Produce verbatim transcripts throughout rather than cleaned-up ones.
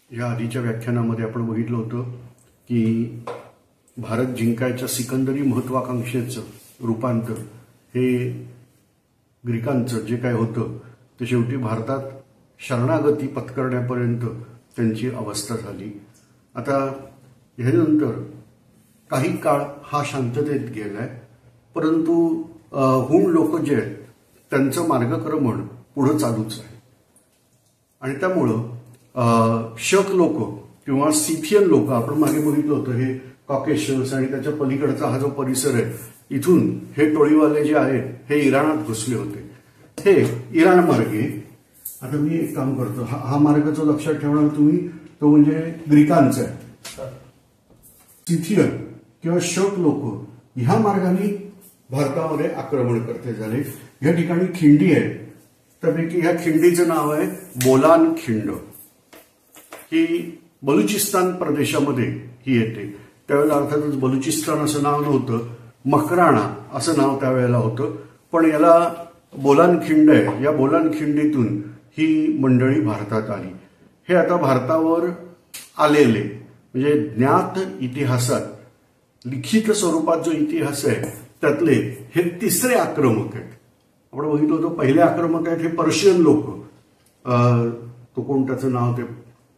या आधीच्या व्याख्यानामध्ये आपण बघितलं होतं की भारत जिंकायच्या सिकंदरी महत्वाकांक्षेचं रूपांतर हे ग्रीकांचं जे काय होतं ते शेवटी भारतात शरणागती पत्करण्यापर्यंत त्यांची अवस्था झाली। आता ह्यानंतर काही काळ हा शांततेत गेलाय, परंतु हुन लोक जे आहेत त्यांचं मार्गक्रमण पुढे चालूच आहे आणि त्यामुळं शक लोक किंवा सिथियन लोक आपण मागे बघितलं होतं हे कॉकेशस आणि त्याच्या पलीकडचा हा जो परिसर आहे इथून हे टोळीवाले जे आहेत हे इराणात घुसले होते। हे इराण मार्गे आता मी एक काम करतो, हा, हा मार्ग जो लक्षात ठेवणार तुम्ही तो म्हणजे ग्रीकांचा आहे। सिथियन किंवा शक लोक ह्या मार्गाने भारतामध्ये आक्रमण करते झाले। या ठिकाणी खिंडी आहे, त्यापैकी ह्या खिंडीचं नाव आहे बोलान खिंड। ही बलुचिस्तान प्रदेशामध्ये ही येते। त्यावेळेला अर्थातच बलुचिस्तान असं नाव नव्हतं, मकराणा असं नाव त्यावेळेला होतं, पण याला बोलान खिंड आहे। या बोलान खिंडीतून ही मंडळी भारतात आली। हे आता भारतावर आलेले म्हणजे ज्ञात इतिहासात लिखित स्वरूपात जो इतिहास आहे त्यातले हे तिसरे आक्रमक आहेत। आपण बघितलं होतं पहिले आक्रमक आहेत हे पर्शियन लोक, तो कोण त्याचं नाव ते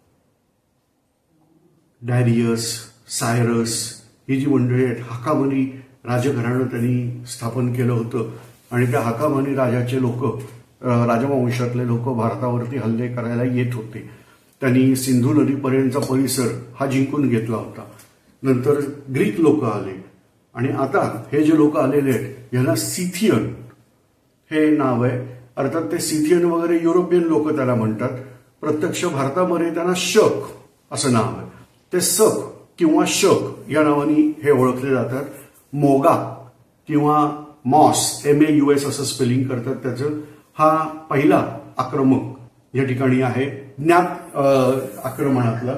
डॅरियस, सायरस ही जी मंडळी आहेत, हाकामनी राजघराणं त्यांनी स्थापन केलं होतं आणि त्या हाकामनी राजाचे लोक राजवंशातले लोक भारतावरती हल्ले करायला येत होते। त्यांनी सिंधू नदीपर्यंतचा परिसर हा जिंकून घेतला होता। नंतर ग्रीक लोक आले आणि आता हे जे लोक आलेले आहेत यांना सिथियन हे नाव आहे। अर्थात ते सिथियन वगैरे युरोपियन लोक त्याला म्हणतात, प्रत्यक्ष भारतामध्ये त्यांना शक असं नाव आहे। ते सक किंवा शक या नावाने हे ओळखले जातात। मोगा किंवा moss, M A U S असं स्पेलिंग करतात त्याचं। हा पहिला आक्रमक या ठिकाणी आहे ज्ञात आक्रमणातला।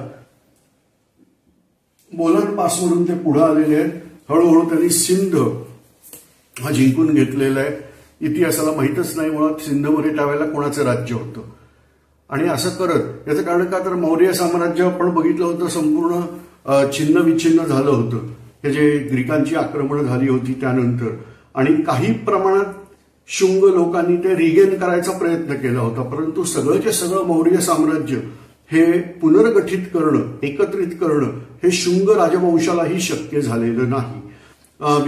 बोलान पासवरून ते पुढे आलेले आहेत। हळूहळू त्यांनी सिंध हा जिंकून घेतलेला आहे। इतिहासाला माहीतच नाही मुळात सिंधमध्ये त्यावेळेला कोणाचं राज्य होतं आणि असं करत याचं कारण का तर मौर्य साम्राज्य आपण बघितलं होतं संपूर्ण छिन्न विच्छिन्न झालं होतं हे जे ग्रीकांची आक्रमणं झाली होती त्यानंतर, आणि काही प्रमाणात शुंग लोकांनी ते रिगेन करायचा प्रयत्न केला होता, परंतु सगळंचे सगळं मौर्य साम्राज्य हे पुनर्गठित करणं, एकत्रित करणं हे शुंग राजवंशालाही शक्य झालेलं नाही।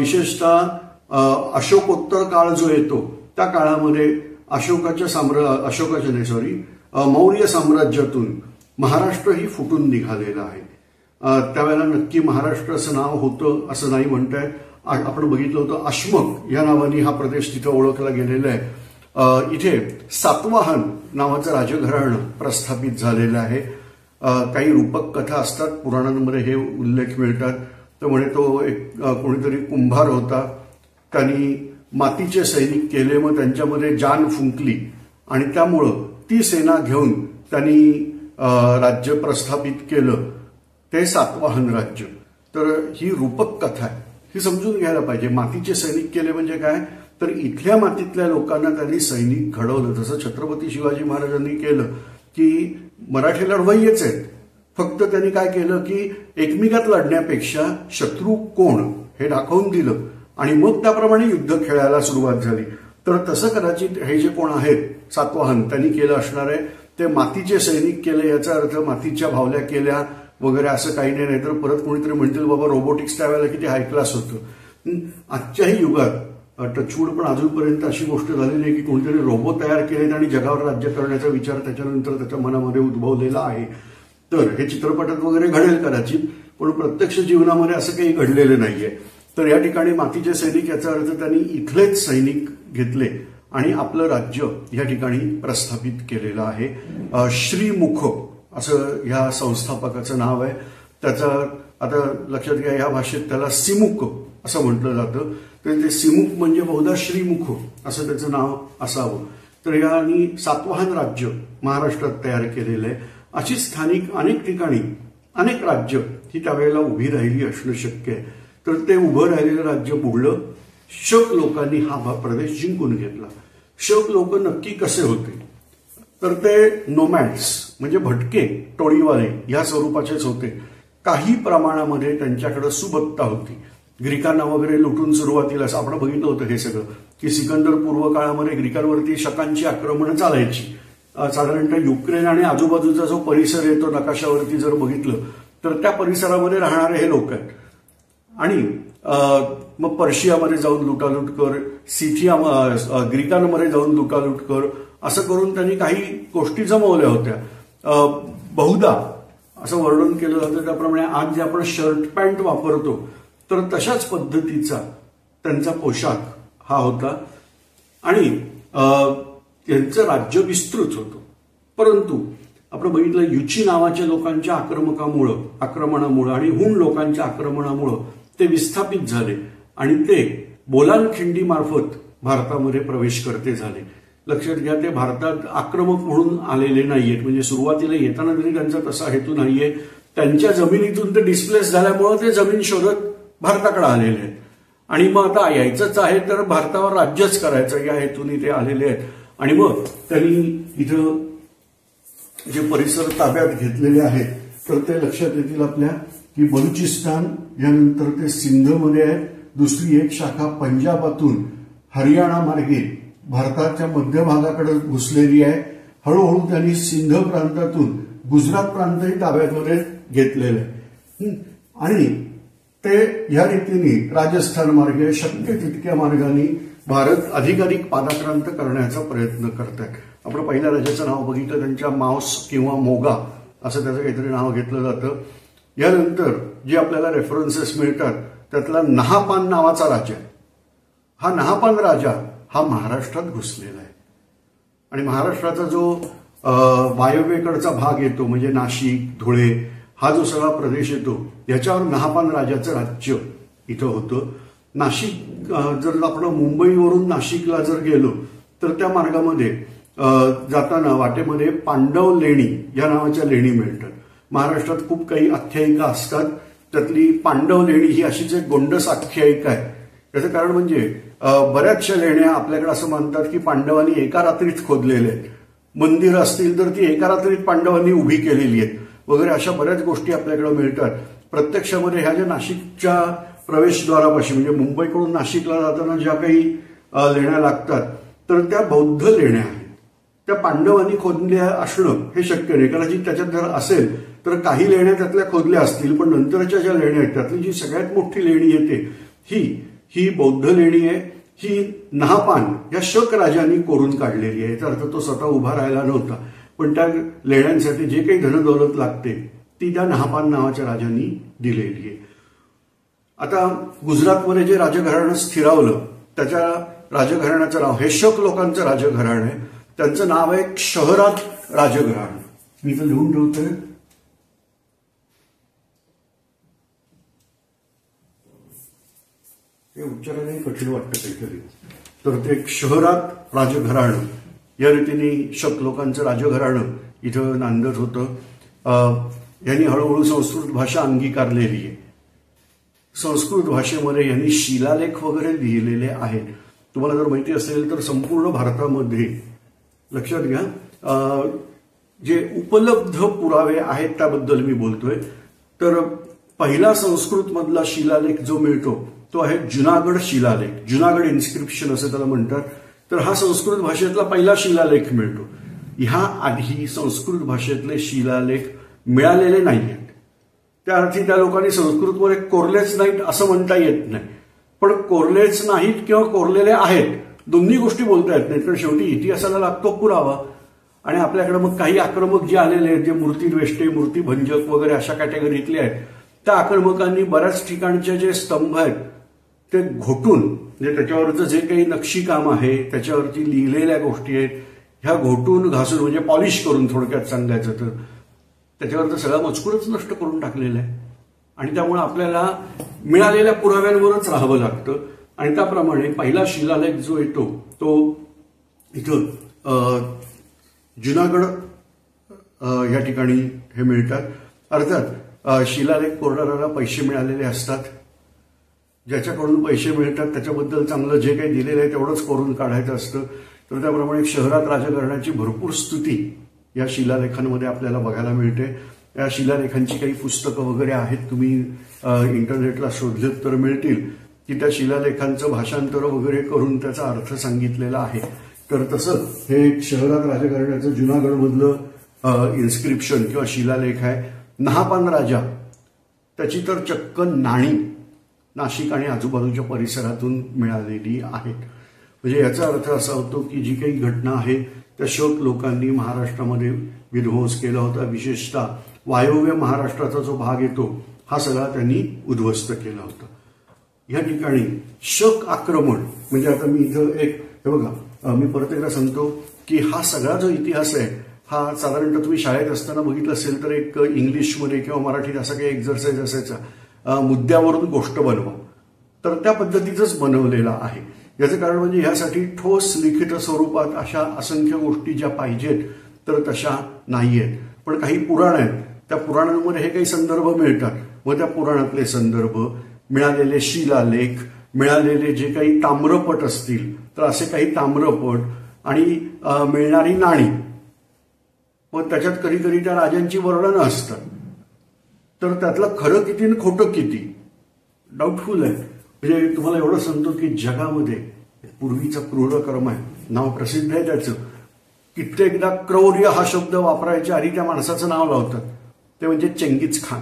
विशेषतः अशोकोत्तर काळ जो येतो त्या काळामध्ये अशोकाच्या साम्रा अशोकाच्या नाही सॉरी मौर्य साम्राज्यातून महाराष्ट्र ही फुटून निघालेलं आहे। त्यावेळेला नक्की महाराष्ट्र असं नाव होतं असं नाही म्हणताय, आपण बघितलं होतं अश्मक या नावाने हा प्रदेश तिथं ओळखला गेलेला आहे। इथे सातवाहन नावाचं राजघराणं प्रस्थापित झालेलं आहे। काही रूपक कथा असतात, पुराणांमध्ये हे उल्लेख मिळतात। तर म्हणे तो एक कोणीतरी कुंभार होता, त्यांनी मातीचे सैनिक केले, मग त्यांच्यामध्ये जान फुंकली आणि त्यामुळं ती सेना घेऊन त्यांनी राज्य प्रस्थापित केलं, ते सातवाहन राज्य। तर ही रूपक कथा आहे, ही समजून घ्यायला पाहिजे। मातीचे सैनिक केले म्हणजे काय, तर इथल्या मातीतल्या लोकांना त्यांनी सैनिक घडवलं। जसं छत्रपती शिवाजी महाराजांनी केलं की मराठी लढवय्येच आहेत, फक्त त्यांनी काय केलं की एकमेकात लढण्यापेक्षा शत्रू कोण हे दाखवून दिलं आणि मग त्याप्रमाणे युद्ध खेळायला सुरुवात झाली। तर तसं कदाचित हे जे कोण आहेत सातवाहन त्यांनी केलं असणार आहे। ते मातीचे सैनिक केले याचा अर्थ मातीच्या भावल्या केल्या वगैरे असं काही नाही, नाहीतर परत कोणीतरी म्हणतील बाबा रोबोटिक्स त्यावेळेला किती हाय क्लास होतं। आजच्याही युगात टचवूड पण अजूनपर्यंत अशी गोष्ट झालेली आहे की कोणीतरी रोबो तयार केलेत आणि जगावर राज्य करण्याचा विचार त्याच्यानंतर त्याच्या मनामध्ये उद्भवलेला आहे। तर हे चित्रपटात वगैरे घडेल कदाचित, पण प्रत्यक्ष जीवनामध्ये असं काही घडलेलं नाहीये। तर या ठिकाणी मातीचे सैनिक याचा अर्थ त्यांनी इथलेच सैनिक घेतले आणि आपलं राज्य या ठिकाणी प्रस्थापित केलेलं आहे। श्रीमुख असं ह्या संस्थापकाचं नाव आहे। त्याचा आता लक्षात घ्या, या भाषेत त्याला सिमुक असं म्हटलं जातं, तर ते सिमुक म्हणजे बहुधा श्रीमुख असं त्याचं नाव असावं। तर यांनी सातवाहन राज्य महाराष्ट्रात तयार केलेलं आहे। अशी स्थानिक अनेक ठिकाणी अनेक राज्य ही त्यावेळेला उभी राहिली असणं शक्य आहे। तर ते उभं राहिलेलं राज्य बुडलं। शक लोकांनी हा प्रदेश जिंकून घेतला। शक लोक नक्की कसे होते, तर ते नोमॅड्स म्हणजे भटके टोळीवाले या स्वरूपाचेच होते. काही प्रमाणामध्ये त्यांच्याकडे सुबत्ता होती. ग्रीकांना वगैरे लुटून सुरुवातीला आपण बघितलं होतं हे सगळं की सिकंदर पूर्व काळामध्ये ग्रीकांवरती शकांची आक्रमणं चालायची. साधारणतः युक्रेन आणि आजूबाजूचा जो परिसर आहे तो नकाशावरती जर बघितलं तर त्या परिसरामध्ये राहणारे हे लोक आहेत. आणि मग पर्शियामध्ये जाऊन लुटालूट कर, सिथिया ग्रीकांमध्ये जाऊन लुटालूट कर, असं करून त्यांनी काही गोष्टी जमवल्या होत्या. बहुधा असं वर्णन केलं जातं त्याप्रमाणे आज जे आपण शर्ट पॅन्ट वापरतो तर तशाच पद्धतीचा त्यांचा पोशाख हा होता. आणि त्यांचं राज्य विस्तृत होतं. परंतु आपण बघितलं युची नावाच्या लोकांच्या आक्रमकामुळं आक्रमणामुळं आणि हुन लोकांच्या आक्रमणामुळं ते विस्थापित झाले आणि ते बोलान खिंडीमार्फत भारतामध्ये प्रवेश करते झाले. लक्षात घ्या, ते भारतात आक्रमक म्हणून आलेले नाहीयेत. म्हणजे सुरुवातीला येताना तरी त्यांचा तसा हेतू नाहीये. त्यांच्या जमिनीतून ते डिस्प्लेस झाल्यामुळे ते जमीन शोधत भारताकडे आलेले आहेत. आणि मग आता यायचंच आहे तर भारतावर राज्यच करायचं या हेतूने ते आलेले आहेत. आणि मग त्यांनी इथं जे परिसर ताब्यात घेतलेले आहेत तर ते लक्षात येतील आपल्या की बलुचिस्तान, यानंतर ते सिंधमध्ये आहे. दुसरी एक शाखा पंजाबातून हरियाणा मार्गे भारताच्या मध्य भागाकडे घुसलेली आहे. हळूहळू त्यांनी सिंध प्रांतातून गुजरात प्रांतही ताब्यामध्ये घेतलेला आहे. आणि ते या रीतीने राजस्थान मार्गे शक्य तितक्या मार्गाने भारत अधिकाधिक पादाक्रांत करण्याचा प्रयत्न करतात. आपण पहिल्या राजाचं नाव बघितलं, त्यांच्या माउस किंवा मोगा असं त्याचं काहीतरी नाव घेतलं जातं. यानंतर जे आपल्याला रेफरन्सेस मिळतात त्यातला नहापान नावाचा राजा, हा नहापान राजा हा महाराष्ट्रात घुसलेला आहे. आणि महाराष्ट्राचा जो वायव्येकडचा भाग येतो म्हणजे नाशिक, धुळे हा जो सगळा प्रदेश येतो याच्यावर नहापान राजाचं राज्य इथं होतं. नाशिक जर आपण मुंबईवरून नाशिकला जर गेलो तर त्या मार्गामध्ये जाताना वाटेमध्ये पांडव लेणी या नावाच्या लेणी मिळतात. महाराष्ट्रात खूप काही आख्यायिका असतात, त्यातली पांडव लेणी ही अशीच एक गोंडस आख्यायिका आहे. याचं कारण म्हणजे बऱ्याचशा लेण्या आपल्याकडे असं म्हणतात की पांडवांनी एका रात्रीत खोदलेल्या आहेत. मंदिरं असतील तर ती एका रात्रीत पांडवांनी उभी केलेली आहेत वगैरे अशा बऱ्याच गोष्टी आपल्याकडे मिळतात. प्रत्यक्षामध्ये ह्या ज्या नाशिकच्या प्रवेशद्वारापाशी म्हणजे मुंबईकडून नाशिकला जाताना ज्या काही लेण्या लागतात तर त्या बौद्ध लेण्या आहेत. त्या पांडवांनी खोदल्या असणं हे शक्य नाही. कदाचित त्याच्यात जर असेल तर काही लेण्या त्यातल्या खोदल्या असतील, पण नंतरच्या ज्या लेण्या आहेत त्यातली जी सगळ्यात मोठी लेणी येते ही ही बौद्ध लेणी आहे. ही नहापान या शक राजांनी कोरून काढलेली आहे. याचा अर्थ तो स्वतः उभा राहिला नव्हता, पण त्या लेण्यांसाठी जे काही धनदौलत लागते ती त्या नहापान नावाच्या राजांनी दिलेली आहे. आता गुजरातमध्ये जे राजघराणं स्थिरावलं त्याच्या राजघराण्याचं नाव हे शक लोकांचं राजघराणं आहे. त्यांचं नाव आहे शहरात राजघराणं. मी तर लिहून ठेवतोय. हे उच्चाराने कठीण वाटतं काहीतरी. तर ते शहरात राजघराणं या रीतीने शक लोकांचं राजघराणं इथं नांदत होतं. यांनी हळूहळू संस्कृत भाषा अंगीकारलेली आहे. संस्कृत भाषेमध्ये यांनी शिलालेख वगैरे लिहिलेले आहेत. तुम्हाला जर माहिती असेल तर संपूर्ण भारतामध्ये लक्षात घ्या जे उपलब्ध पुरावे आहेत त्याबद्दल मी बोलतोय. तर पहिला संस्कृत मधला शिलालेख जो मिळतो तो आहे जुनागड शिलालेख. जुनागड इन्स्क्रिप्शन असं त्याला म्हणतात. तर हा संस्कृत भाषेतला पहिला शिलालेख मिळतो. ह्या आधी संस्कृत भाषेतले शिलालेख मिळालेले नाहीयेत. त्या अर्थी त्या लोकांनी संस्कृतमध्ये कोरलेच नाहीत असं म्हणता येत नाही. पण कोरलेच नाहीत किंवा कोरलेले आहेत दोन्ही गोष्टी बोलता येत नाहीत, कारण शेवटी इतिहासाला लागतो पुरावा. आणि आपल्याकडे मग काही आक्रमक जे आलेले आहेत जे मूर्तीद्वेष्टे, मूर्तीभंजक वगैरे अशा कॅटेगरीतले आहेत त्या आक्रमकांनी बऱ्याच ठिकाणचे जे स्तंभ आहेत ते घोटून म्हणजे त्याच्यावरचं जे काही नक्षीकाम आहे त्याच्यावरती लिहिलेल्या गोष्टी आहेत ह्या घोटून घासून म्हणजे पॉलिश करून थोडक्यात सांगायचं तर त्याच्यावरचं सगळा मजकूरच नष्ट करून टाकलेला आहे. आणि त्यामुळे आपल्याला मिळालेल्या पुराव्यांवरच राहावं लागतं. आणि त्याप्रमाणे पहिला शिलालेख जो येतो तो इथं जुनागड या ठिकाणी हे मिळतात. अर्थात शिलालेख कोरणाऱ्याला पैसे मिळालेले असतात. ज्याच्याकडून पैसे मिळतात त्याच्याबद्दल चांगलं जे काही दिलेलं आहे तेवढंच कोरून काढायचं असतं. तर त्याप्रमाणे शहरात राजकारणाची भरपूर स्तुती या शिलालेखांमध्ये आपल्याला बघायला मिळते. या शिलालेखांची काही पुस्तकं वगैरे आहेत, तुम्ही इंटरनेटला शोधलेत तर मिळतील, की त्या शिलालेखांचं भाषांतर वगैरे करून त्याचा अर्थ सांगितलेला आहे. तर तसं हे शहरात राज्य करण्याचं जुनागडमधलं इन्स्क्रिप्शन किंवा शिलालेख आहे. नहापान राजा त्याची तर चक्क नाणी नाशिक आणि आजूबाजूच्या परिसरातून मिळालेली आहेत. म्हणजे याचा अर्थ असा होतो की जी काही घटना आहे त्या शक लोकांनी महाराष्ट्रामध्ये विध्वंस केला होता. विशेषतः वायव्य महाराष्ट्राचा जो भाग येतो हा सगळा त्यांनी उद्ध्वस्त केला होता. या ठिकाणी शक आक्रमण म्हणजे आता मी इथं एक हे बघा, मी परत एकदा सांगतो की हा सगळा जो इतिहास आहे हा साधारणतः तुम्ही शाळेत असताना बघितलं असेल तर एक इंग्लिशमध्ये किंवा मराठीत असा काही एक्झरसाइज असायचा, मुद्द्यावरून गोष्ट बनवा, तर त्या पद्धतीचंच बनवलेला आहे. याचं कारण म्हणजे ह्यासाठी ठोस लिखित स्वरूपात अशा असंख्य गोष्टी ज्या पाहिजेत तर तशा नाहीयेत. पण काही पुराण आहेत, त्या पुराणांमध्ये हे काही संदर्भ मिळतात. व त्या पुराणातले संदर्भ, मिळालेले शिलालेख, मिळालेले जे काही ताम्रपट असतील तर असे काही ताम्रपट आणि मिळणारी नाणी, व त्याच्यात कधी कधी त्या राजांची वर्णनं असतात. तर त्यातलं खरं किती आणि खोटं किती डाऊटफुल आहे. म्हणजे तुम्हाला एवढं सांगतो की जगामध्ये पूर्वीचा क्रूरकर्म आहे, नाव प्रसिद्ध आहे त्याचं. कित्येकदा क्रौर्य हा शब्द वापरायच्या आधी त्या माणसाचं नाव लावतात, ते म्हणजे चंगीज खान.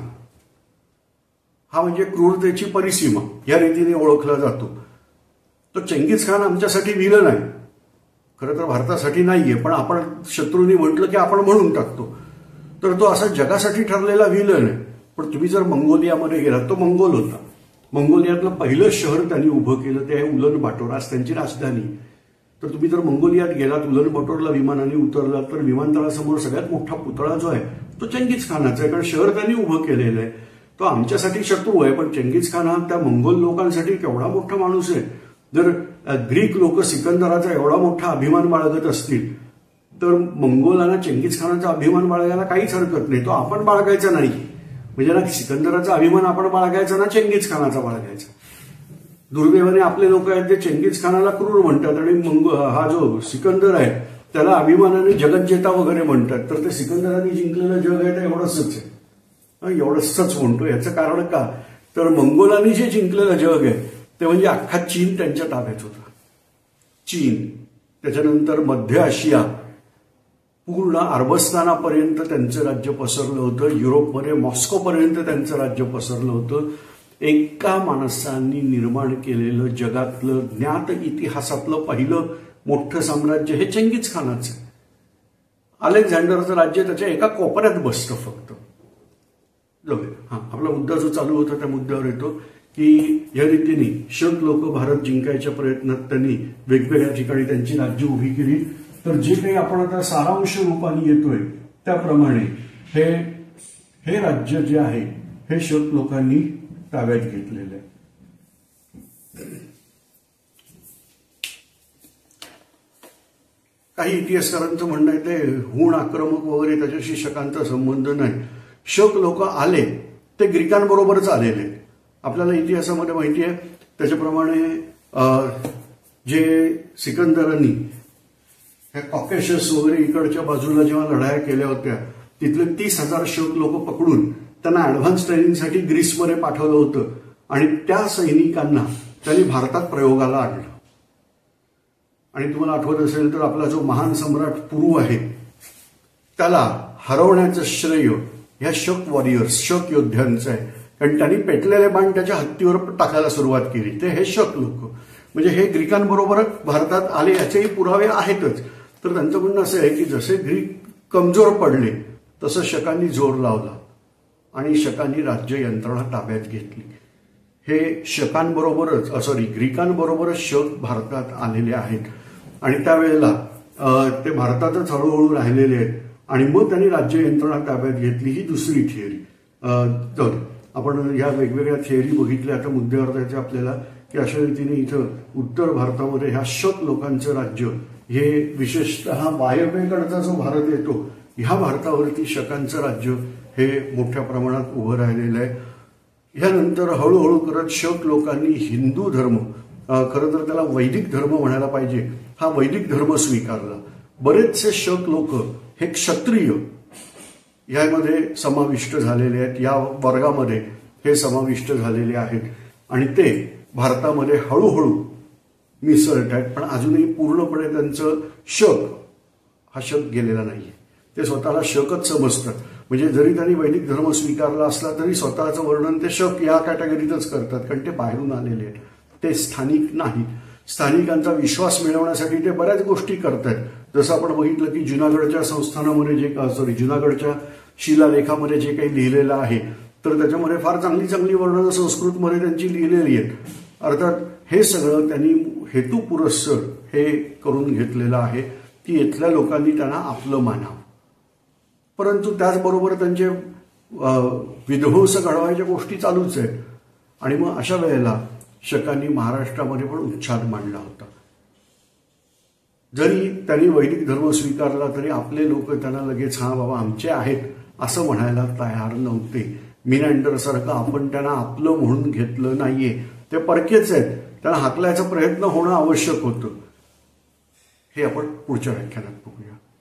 हा म्हणजे क्रूरतेची परिसीमा या रीतीने ओळखला जातो. तो चंगीज खान आमच्यासाठी विलन आहे, खरं तर भारतासाठी नाहीये, पण आपण शत्रूंनी म्हटलं की आपण म्हणून टाकतो. तर तो असा जगासाठी ठरलेला विलन आहे. पण तुम्ही जर मंगोलियामध्ये गेलात, तो मंगोल होता, मंगोलियातलं पहिलं शहर त्यांनी उभं केलं ते आहे उलन बाटोर, आज त्यांची राजधानी. तर तुम्ही जर मंगोलियात गेलात, उलन बाटोरला विमानाने उतरलात तर विमानतळासमोर सगळ्यात मोठा पुतळा जो आहे तो चंगीज खानाचा आहे, कारण शहर त्यांनी उभं केलेलं आहे. तो आमच्यासाठी शत्रू आहे, पण चंगीज खान हा त्या मंगोल लोकांसाठी केवढा मोठा माणूस आहे. जर ग्रीक लोक सिकंदराचा एवढा मोठा अभिमान बाळगत असतील तर मंगोलांना चंगीज खानाचा अभिमान बाळगायला काहीच हरकत नाही. तो आपण बाळगायचा नाही. म्हणजे ना सिकंदराचा अभिमान आपण बाळगायचा ना चंगीज खानाचा बाळगायचा. दुर्दैवाने आपले लोक आहेत जे चंगीज खानाला क्रूर म्हणतात आणि मंग हा जो सिकंदर आहे त्याला अभिमानाने जगज्जेता वगैरे म्हणतात. तर ते सिकंदराने जिंकलेलं जग आहे ते एवढंच आहे, एवढंच म्हणतो. याचं कारण का, तर मंगोलांनी जे जिंकलेलं जग आहे ते म्हणजे अख्खा चीन त्यांच्या ताब्यात होता. चीन, त्याच्यानंतर मध्य आशिया, पूर्ण अरबस्तानापर्यंत त्यांचं राज्य पसरलं होतं. युरोपमध्ये मॉस्कोपर्यंत त्यांचं राज्य पसरलं होतं. एका माणसांनी निर्माण केलेलं जगातलं ज्ञात इतिहासातलं पहिलं मोठं साम्राज्य हे चंगीज खानाचं. अलेक्झांडरचं राज्य त्याच्या एका कोपऱ्यात बसतं फक्त. हा आपला मुद्दा जो चालू होता त्या मुद्द्यावर येतो की या रीतीने शक लोक भारत जिंकायच्या प्रयत्नात त्यांनी वेगवेगळ्या ठिकाणी त्यांची राज्य उभी केली. तर जे काही आपण आता सारांश रूपाने येतोय त्याप्रमाणे हे हे राज्य जे आहे हे शक लोकांनी ताब्यात घेतलेलं आहे. काही इतिहासकारांचं म्हणणं आहे ते हूण आक्रमक वगैरे त्याच्याशी शकांचा संबंध नाही. शक लोक आले ते ग्रीकांबरोबरच आलेले. आपल्याला इतिहासामध्ये माहिती आहे त्याच्याप्रमाणे जे सिकंदरांनी ह्या कॉकेशस वगैरे इकडच्या बाजूला जेव्हा लढाया केल्या होत्या तिथले तीस हजार शक लोक पकडून त्यांना ऍडव्हान्स ट्रेनिंगसाठी ग्रीसमध्ये पाठवलं होतं आणि त्या सैनिकांना त्यांनी भारतात प्रयोगाला आणलं. आणि तुम्हाला आठवत असेल तर आपला जो महान सम्राट पुरू आहे त्याला हरवण्याचं श्रेय ह्या शक वॉरियर्स शक योद्ध्यांचं आहे, कारण त्यांनी पेटलेले बाण त्याच्या हत्तीवर टाकायला सुरुवात केली. ते हे शक लोक म्हणजे हे ग्रीकांबरोबर भारतात आले याचेही पुरावे आहेतच. तर त्यांचं म्हणणं असं आहे की जसे ग्रीक कमजोर पडले तसं शकांनी जोर लावला आणि शकांनी राज्य यंत्रणा ताब्यात घेतली. हे शकांबरोबरच सॉरी ग्रीकांबरोबरच शक भारतात आलेले आहेत आणि त्यावेळेला ते भारतातच हळूहळू राहिलेले आहेत आणि मग त्यांनी राज्य यंत्रणा ताब्यात घेतली. ही दुसरी थिअरी. तर आपण या वेगवेगळ्या थिअरी बघितल्या. आता मुद्द्यावर जायचं आपल्याला की अशा रीतीने इथं उत्तर भारतामध्ये ह्या शक लोकांचं राज्य हे विशेषतः वायव्येकडचा जो भारत येतो ह्या भारतावरती शकांचं राज्य हे मोठ्या प्रमाणात उभं राहिलेलं आहे. ह्यानंतर हळूहळू करत शक लोकांनी हिंदू धर्म, खरं तर त्याला वैदिक धर्म म्हणायला पाहिजे, हा वैदिक धर्म स्वीकारला. बरेचसे शक लोक हे क्षत्रिय यामध्ये समाविष्ट झालेले आहेत, या वर्गामध्ये हे समाविष्ट झालेले आहेत आणि ते भारतामध्ये हळूहळू मिसळत आहेत. पण अजूनही पूर्णपणे त्यांचं शक हा शक गेलेला नाहीये. ते स्वतःला शकच समजतात. म्हणजे जरी त्यांनी वैदिक धर्म स्वीकारला असला तरी स्वतःचं वर्णन ते शक या कॅटेगरीतच करतात, कारण ते बाहेरून आलेले आहेत, ते स्थानिक नाहीत. स्थानिकांचा विश्वास मिळवण्यासाठी ते बऱ्याच गोष्टी करतात. जसं आपण बघितलं की जुनागडच्या संस्थानामध्ये जे सॉरी जुनागडच्या शिलालेखामध्ये जे काही लिहिलेलं आहे तर त्याच्यामध्ये फार चांगली चांगली वर्णनं संस्कृतमध्ये त्यांची लिहिलेली आहेत. अर्थात हे सगळं त्यांनी हेतुपुरस्सर हे करून घेतलेलं आहे की इथल्या लोकांनी त्यांना आपलं मानावं. परंतु त्याचबरोबर त्यांचे विध्वंस घडवायच्या गोष्टी चालूच आहेत. आणि मग अशा वेळेला शकांनी महाराष्ट्रामध्ये पण उच्छाद मांडला होता. जरी त्यांनी वैदिक धर्म स्वीकारला तरी आपले लोक त्यांना लगेच हा बाबा आमचे आहेत असं म्हणायला तयार नव्हते. मिनँडरसारखं आपण त्यांना आपलं म्हणून घेतलं नाहीये, ते परकेच आहेत, त्यांना हाकलायचा प्रयत्न होणं आवश्यक होतं. हे आपण पुढच्या व्याख्यानात बघूया.